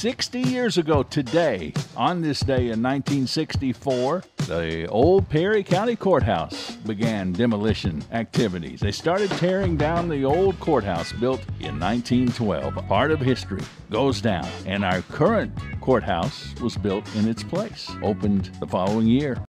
60 years ago today, on this day in 1964, the old Perry County Courthouse began demolition activities. They started tearing down the old courthouse built in 1912. A part of history goes down, and our current courthouse was built in its place, opened the following year.